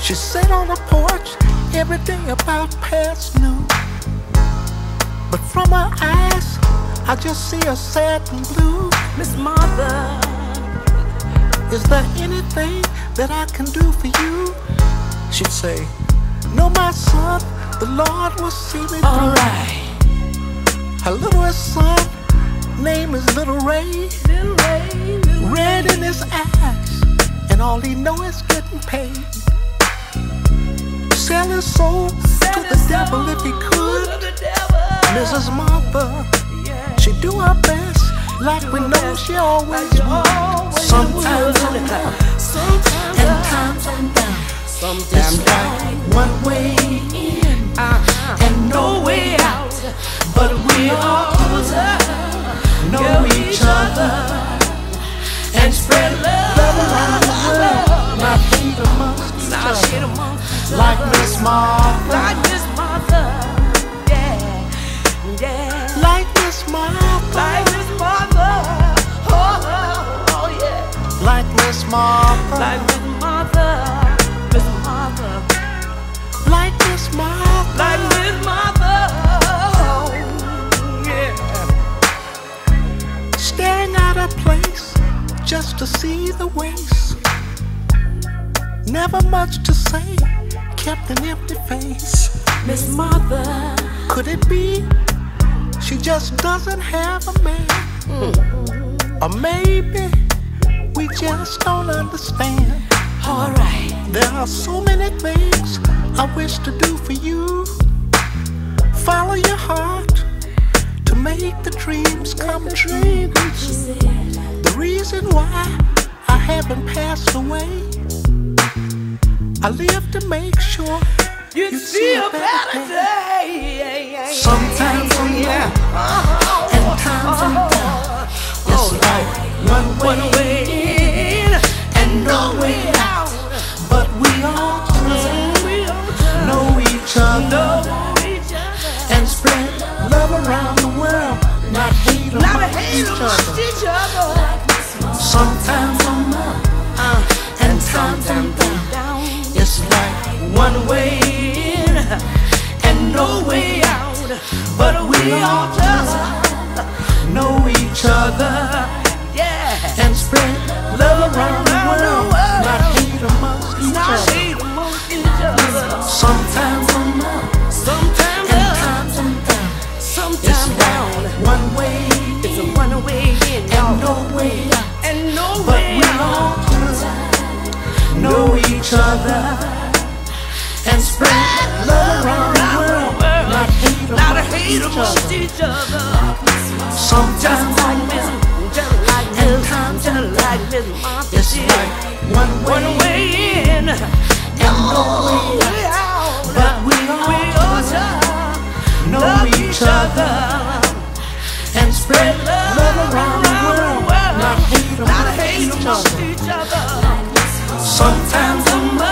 She sat on the porch every day about past noon. But from her eyes, I just see her sad and blue. Miss Martha, is there anything that I can do for you? She'd say, no, my son, the Lord will see me through. alright. Her littlest son, name is Little Ray. Little Ray, little Red in his eyes, and all he know is getting paid. Sell his soul to the devil if he could. Mrs. Martha, she do her best, like we know she always would. Sometimes I'm down, and times I'm down. Sometimes like one way in and no way out, but we all know each other and spread love around the world, not hate amongst each other, like Miss Martha, like Miss Martha, yeah, yeah, like Miss Martha, like Miss Martha, oh yeah, like Miss Martha, like Miss Martha, Miss Martha, like Miss Martha, like Miss Martha, oh yeah. Staring at a place just to see the waste. Never much to say, kept an empty face. Miss Martha, could it be she just doesn't have a man? Or maybe we just don't understand. alright. There are so many things I wish to do for you. Follow your heart to make the dreams come true. The reason why I haven't passed away, I live to make sure You see a better day. Sometimes I'm down, and times I'm down. It's like one way in and no way out, but we all know each other and spread love around the world, not hate amongst each other. Sometimes I'm up, and times I'm down. It's like one way in and no way out, but we all just know each other, yeah, and spread love around the world, not hate amongst each other. Sometimes I'm up, and times I'm down. It's like one way in and no way out, but we all know each other and spread love around the world, not hate amongst each other. Sometimes I'm up, and times I'm down. It's like one way in and no way out, but we all know each other and spread love around the world, not hate amongst each other. Sometimes I'm